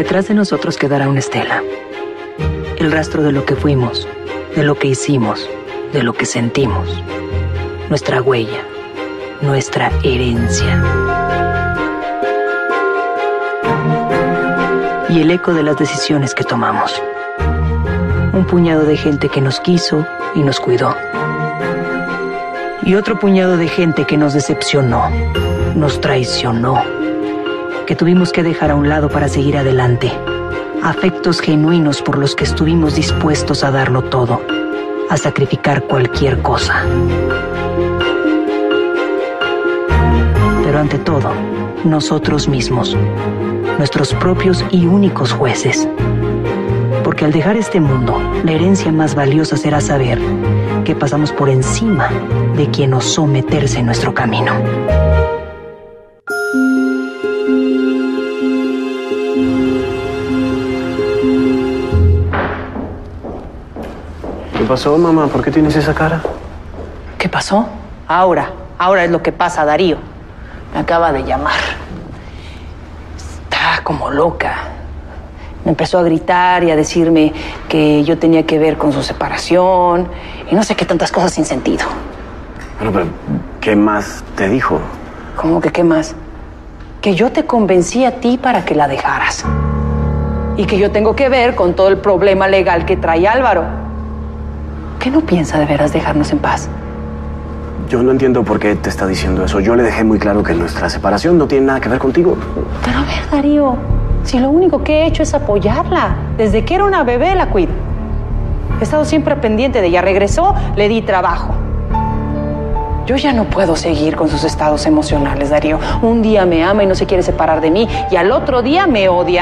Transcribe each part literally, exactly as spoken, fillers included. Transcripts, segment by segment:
Detrás de nosotros quedará una estela. El rastro de lo que fuimos, de lo que hicimos, de lo que sentimos. Nuestra huella, nuestra herencia. Y el eco de las decisiones que tomamos. Un puñado de gente que nos quiso y nos cuidó. Y otro puñado de gente que nos decepcionó, nos traicionó, que tuvimos que dejar a un lado para seguir adelante. Afectos genuinos por los que estuvimos dispuestos a darlo todo, a sacrificar cualquier cosa. Pero ante todo, nosotros mismos, nuestros propios y únicos jueces. Porque al dejar este mundo, la herencia más valiosa será saber que pasamos por encima de quien osó meterse en nuestro camino. ¿Qué pasó, mamá? ¿Por qué tienes esa cara? ¿Qué pasó? Ahora, ahora es lo que pasa, Darío. Me acaba de llamar. Está como loca. Me empezó a gritar y a decirme que yo tenía que ver con su separación y no sé qué tantas cosas sin sentido. Bueno, pero ¿qué más te dijo? ¿Cómo que qué más? Que yo te convencí a ti para que la dejaras. Y que yo tengo que ver con todo el problema legal que trae Álvaro. ¿Qué no piensa de veras dejarnos en paz? Yo no entiendo por qué te está diciendo eso. Yo le dejé muy claro que nuestra separación no tiene nada que ver contigo. Pero a ver, Darío, si lo único que he hecho es apoyarla. Desde que era una bebé la cuido. He estado siempre pendiente de ella. Regresó, le di trabajo. Yo ya no puedo seguir con sus estados emocionales, Darío. Un día me ama y no se quiere separar de mí y al otro día me odia.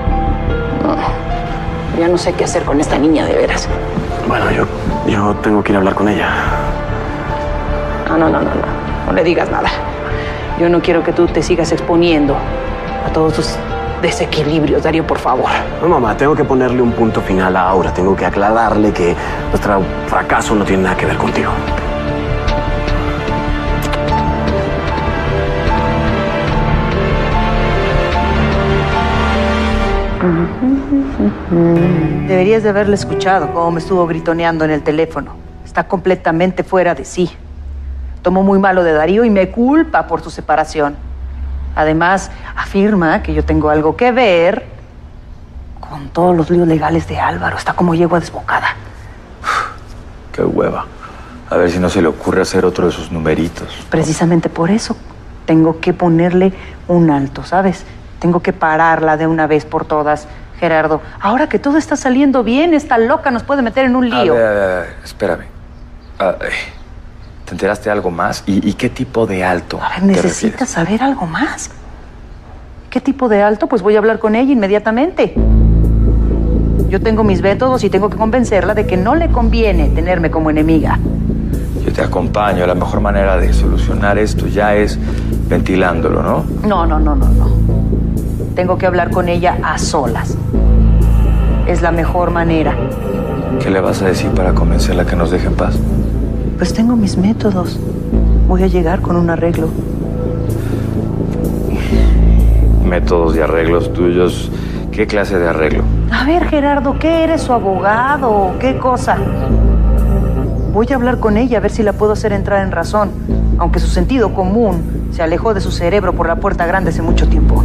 No, ya no sé qué hacer con esta niña de veras. Bueno, yo, yo tengo que ir a hablar con ella. No, no, no, no, no. No le digas nada. Yo no quiero que tú te sigas exponiendo a todos tus desequilibrios, Darío, por favor. No, mamá, tengo que ponerle un punto final a Aura. Tengo que aclararle que nuestro fracaso no tiene nada que ver contigo. Deberías de haberle escuchado cómo me estuvo gritoneando en el teléfono. Está completamente fuera de sí. Tomó muy malo de Darío y me culpa por su separación. Además, afirma que yo tengo algo que ver con todos los líos legales de Álvaro. Está como yegua desbocada. Qué hueva. A ver si no se le ocurre hacer otro de sus numeritos. Precisamente por eso tengo que ponerle un alto, ¿sabes? Tengo que pararla de una vez por todas, Gerardo. Ahora que todo está saliendo bien, esta loca nos puede meter en un lío. A ver, a ver, a ver, espérame. A ver, ¿te enteraste de algo más? ¿Y, y qué tipo de alto? A ver, necesitas saber algo más. ¿Qué tipo de alto? Pues voy a hablar con ella inmediatamente. Yo tengo mis métodos y tengo que convencerla de que no le conviene tenerme como enemiga. Yo te acompaño. La mejor manera de solucionar esto ya es ventilándolo, ¿no? No, no, no, no, no. Tengo que hablar con ella a solas. Es la mejor manera. ¿Qué le vas a decir para convencerla que nos deje en paz? Pues tengo mis métodos. Voy a llegar con un arreglo. Métodos y arreglos tuyos. ¿Qué clase de arreglo? A ver, Gerardo, ¿qué eres, su abogado? ¿Qué cosa? Voy a hablar con ella a ver si la puedo hacer entrar en razón, aunque su sentido común se alejó de su cerebro por la puerta grande hace mucho tiempo.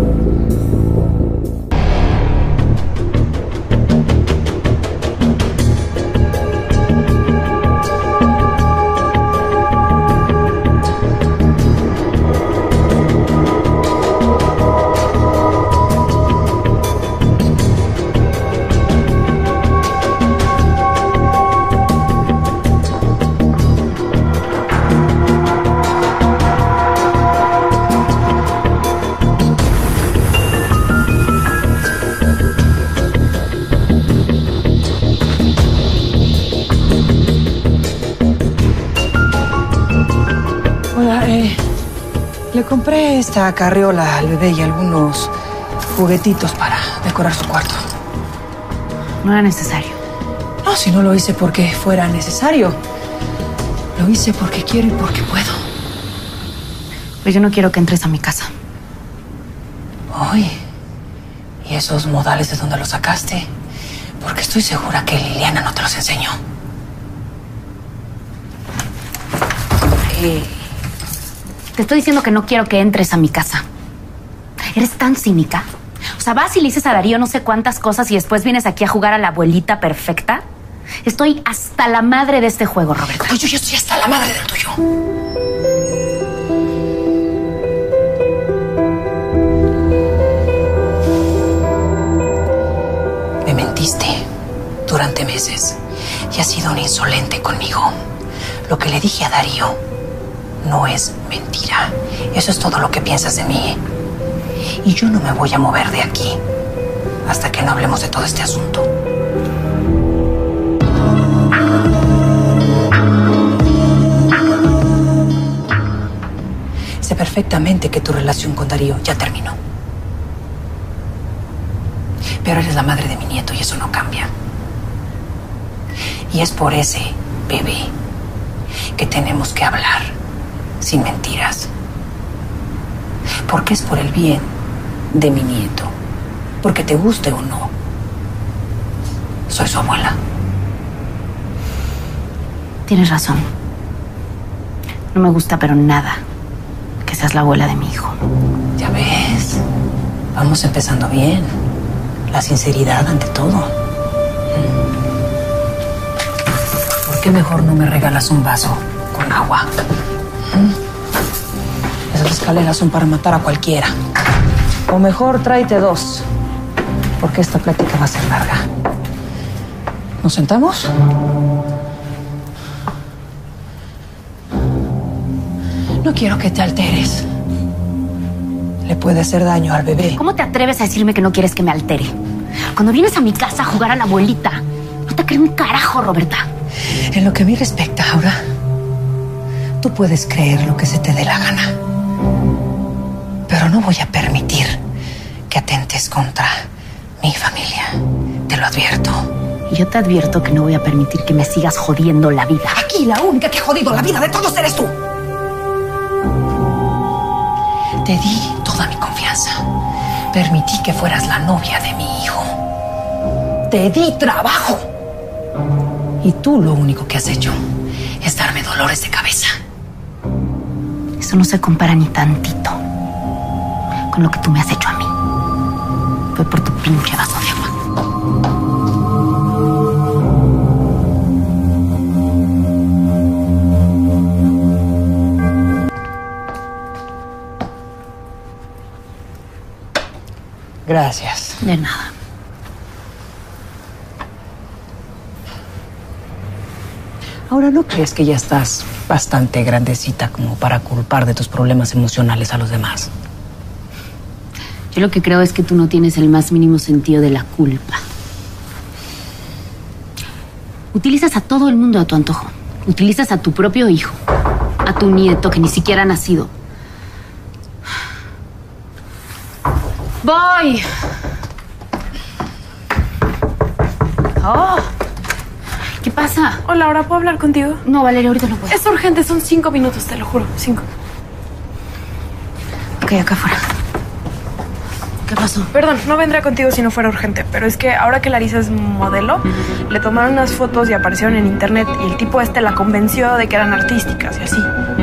Le compré esta carriola al bebé y algunos juguetitos para decorar su cuarto. No era necesario. No, si no lo hice porque fuera necesario. Lo hice porque quiero y porque puedo. Pues yo no quiero que entres a mi casa. Ay, ¿Y esos modales de dónde los sacaste? Porque estoy segura que Liliana no te los enseñó. Eh, te estoy diciendo que no quiero que entres a mi casa. ¿Eres tan cínica? O sea, vas y le dices a Darío no sé cuántas cosas y después vienes aquí a jugar a la abuelita perfecta. Estoy hasta la madre de este juego, Roberta. Pues yo ya estoy hasta la madre del tuyo. Me mentiste durante meses y has sido un insolente conmigo. Lo que le dije a Darío no es mentira. Eso es todo lo que piensas de mí. Y yo no me voy a mover de aquí hasta que no hablemos de todo este asunto. Sé perfectamente que tu relación con Darío ya terminó. Pero eres la madre de mi nieto y eso no cambia. Y es por ese bebé que tenemos que hablar sin mentiras. Porque es por el bien de mi nieto. Porque te guste o no, soy su abuela. Tienes razón. No me gusta, pero nada, que seas la abuela de mi hijo. Ya ves, vamos empezando bien. La sinceridad ante todo. ¿Por qué mejor no me regalas un vaso con agua? Esas escaleras son para matar a cualquiera. O mejor tráete dos, porque esta plática va a ser larga. ¿Nos sentamos? No quiero que te alteres. Le puede hacer daño al bebé. ¿Cómo te atreves a decirme que no quieres que me altere? Cuando vienes a mi casa a jugar a la abuelita, no te creo un carajo, Roberta. En lo que a mí respecta, Aura, tú puedes creer lo que se te dé la gana. Pero no voy a permitir que atentes contra mi familia. Te lo advierto. Y yo te advierto que no voy a permitir que me sigas jodiendo la vida. Aquí la única que ha jodido la vida de todos eres tú. Te di toda mi confianza. Permití que fueras la novia de mi hijo. Te di trabajo. Y tú lo único que has hecho es darme dolores de cabeza. Eso no se compara ni tantito con lo que tú me has hecho a mí. Fue por tu pinche vaso de agua. Gracias. De nada. Ahora, ¿no crees que ya estás bastante grandecita como para culpar de tus problemas emocionales a los demás? Yo lo que creo es que tú no tienes el más mínimo sentido de la culpa. Utilizas a todo el mundo a tu antojo. Utilizas a tu propio hijo, a tu nieto que ni siquiera ha nacido. ¡Voy! Oh, ¿qué pasa? Hola, ¿ahora puedo hablar contigo? No, Valeria, ahorita no puedo. Es urgente, son cinco minutos, te lo juro, cinco. Ok, acá afuera. ¿Qué pasó? Perdón, no vendría contigo si no fuera urgente, pero es que ahora que Larisa es modelo, uh-huh. le tomaron unas fotos y aparecieron en internet y el tipo este la convenció de que eran artísticas y así.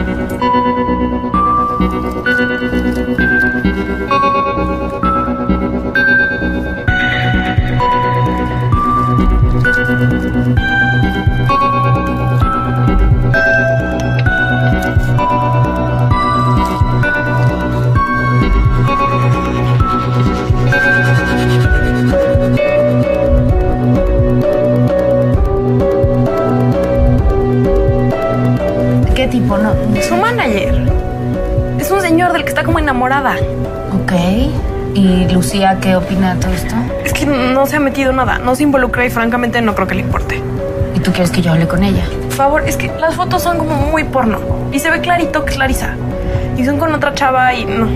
¿Qué tipo? No. Su manager. Es un señor del que está como enamorada. Ok. ¿Y Lucía qué opina de todo esto? Es que no se ha metido nada, no se involucra y francamente no creo que le importe. ¿Y tú quieres que yo hable con ella? Por favor, es que las fotos son como muy porno. Y se ve clarito que es Larisa. Y son con otra chava y no.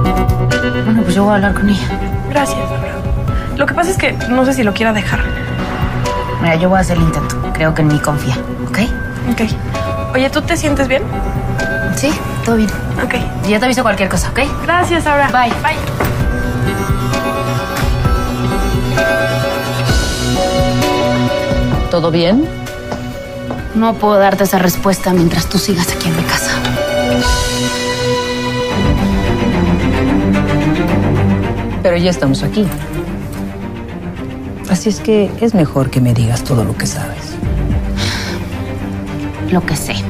Bueno, pues yo voy a hablar con ella. Gracias, Laura. Lo que pasa es que no sé si lo quiera dejar. Mira, yo voy a hacer el intento. Creo que en mí confía, ¿ok? Ok. Oye, ¿tú te sientes bien? Sí, todo bien. Ok. Y ya te aviso cualquier cosa, ¿ok? Gracias, Aura. Bye. Bye. ¿Todo bien? No puedo darte esa respuesta mientras tú sigas aquí en mi casa. Pero ya estamos aquí. Así es que es mejor que me digas todo lo que sabes. Lo que sé.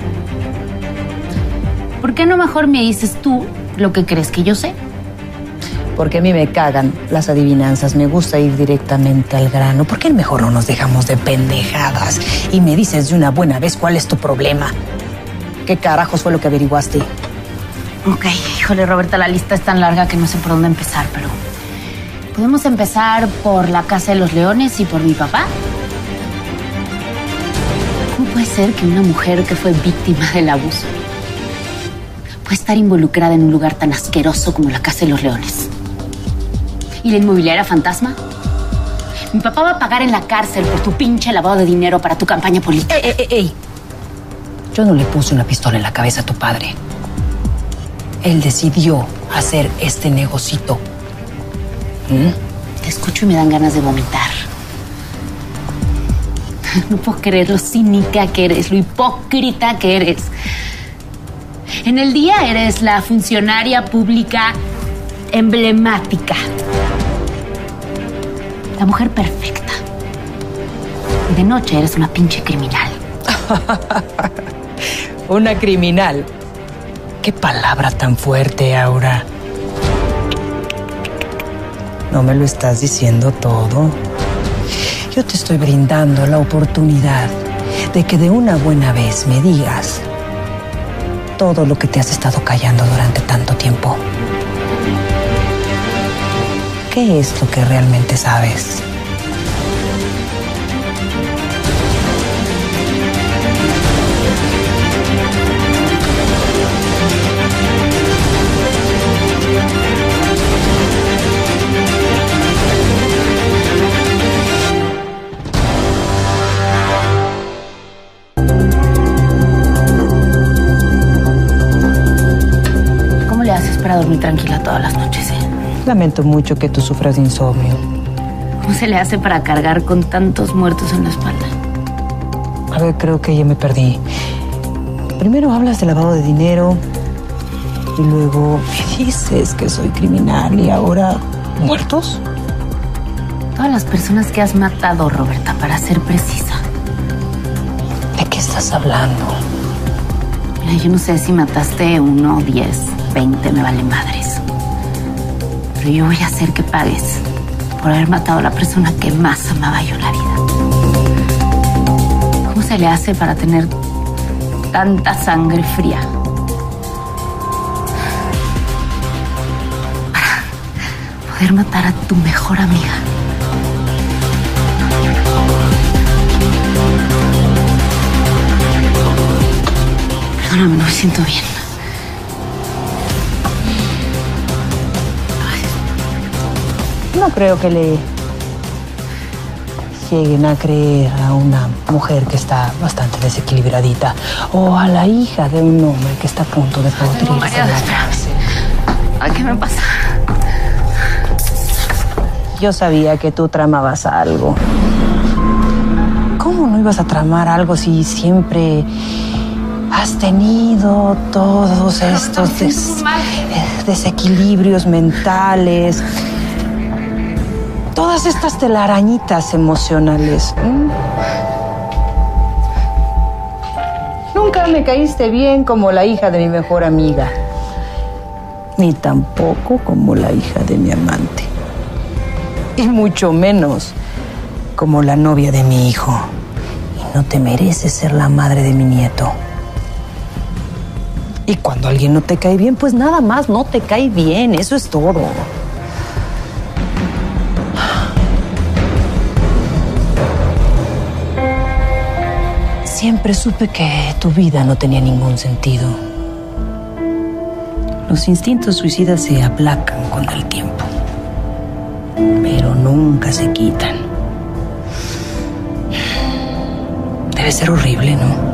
¿Por qué no mejor me dices tú lo que crees que yo sé? Porque a mí me cagan las adivinanzas. Me gusta ir directamente al grano. ¿Por qué mejor no nos dejamos de pendejadas y me dices de una buena vez cuál es tu problema? ¿Qué carajos fue lo que averiguaste? Ok, híjole, Roberta, la lista es tan larga que no sé por dónde empezar, pero podemos empezar por la Casa de los Leones y por mi papá. ¿Cómo puede ser que una mujer que fue víctima del abuso puede estar involucrada en un lugar tan asqueroso como la Casa de los Leones? ¿Y la inmobiliaria fantasma? Mi papá va a pagar en la cárcel por tu pinche lavado de dinero para tu campaña política. ¡Ey, ey, ey! Yo no le puse una pistola en la cabeza a tu padre. Él decidió hacer este negocito. ¿Mm? Te escucho y me dan ganas de vomitar. No puedo creer lo cínica que eres, lo hipócrita que eres. En el día eres la funcionaria pública emblemática. La mujer perfecta. Y de noche eres una pinche criminal. Una criminal. Qué palabra tan fuerte, Aura. No me lo estás diciendo todo. Yo te estoy brindando la oportunidad de que de una buena vez me digas todo lo que te has estado callando durante tanto tiempo. ¿Qué es lo que realmente sabes? ¿Cómo le haces para dormir tranquila todas las noches, eh? Lamento mucho que tú sufras de insomnio. ¿Cómo se le hace para cargar con tantos muertos en la espalda? A ver, creo que ya me perdí. Primero hablas de lavado de dinero y luego me dices que soy criminal y ahora muertos. Todas las personas que has matado, Roberta, para ser precisa. ¿De qué estás hablando? Mira, yo no sé si mataste uno, diez, veinte, me vale madres. Pero yo voy a hacer que pagues por haber matado a la persona que más amaba yo en la vida. ¿Cómo se le hace para tener tanta sangre fría? Para poder matar a tu mejor amiga. Perdóname, no me siento bien. No creo que le lleguen a creer a una mujer que está bastante desequilibradita o a la hija de un hombre que está a punto de podrirse en la cárcel. Ay, ¿qué me pasa? Yo sabía que tú tramabas algo. ¿Cómo no ibas a tramar algo si siempre has tenido todos estos des- desequilibrios mentales? Todas estas telarañitas emocionales. ¿Mm? Nunca me caíste bien como la hija de mi mejor amiga, ni tampoco como la hija de mi amante, y mucho menos como la novia de mi hijo. Y no te mereces ser la madre de mi nieto. Y cuando alguien no te cae bien, pues nada más no te cae bien. Eso es todo. Siempre supe que tu vida no tenía ningún sentido. Los instintos suicidas se aplacan con el tiempo, pero nunca se quitan. Debe ser horrible, ¿no?